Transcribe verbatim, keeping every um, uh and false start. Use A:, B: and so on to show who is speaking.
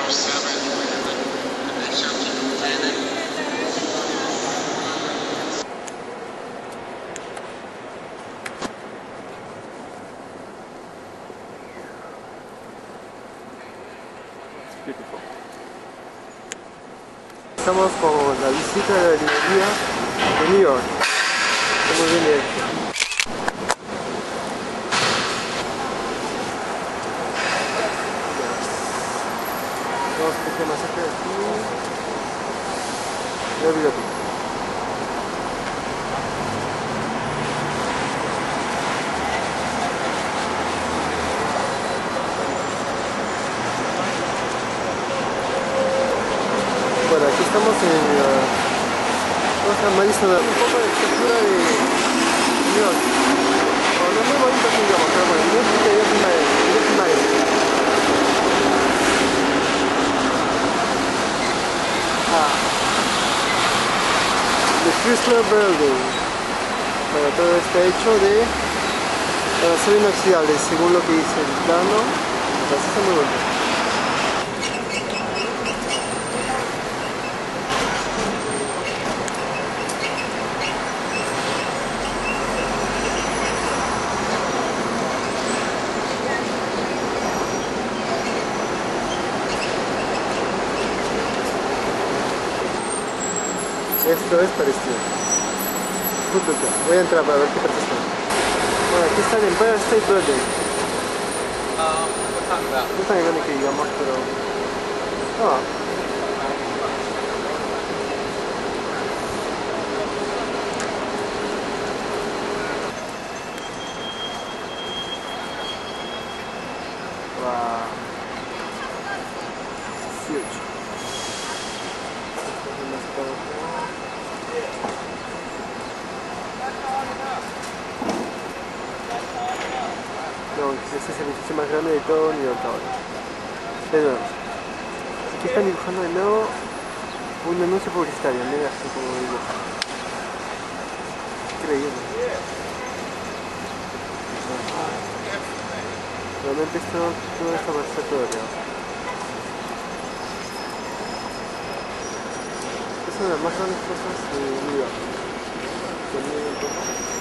A: Estamos con la visita de la librería de New York. Estamos bien de esto. Vamos a poner más cerca de aquí. La biblioteca. Bueno, aquí estamos en uh, Madison, un poco de arquitectura de New York. Bueno, no es muy bonito aquí, digamos, pero bueno, yo sí que yo soy maestro, yo soy maestro. Ah. The Chrysler Building. Bueno, todo está hecho de acero inoxidable, según lo que dice el plano. Así está muy bonito. Esto es parecido. Voy a entrar para ver qué parece. Bueno, aquí está el Empire State Building.
B: Uh, what's that about?
A: No es tan grande que digamos, pero... Ah. Wow. It's huge. No, ese es el edificio más grande de todo New York ahora. De nuevo. Aquí están dibujando de nuevo un anuncio publicitario, mira así como digo. Increíble. Realmente esto, todo esto va a ser todo real. Es una de las más grandes cosas de New York.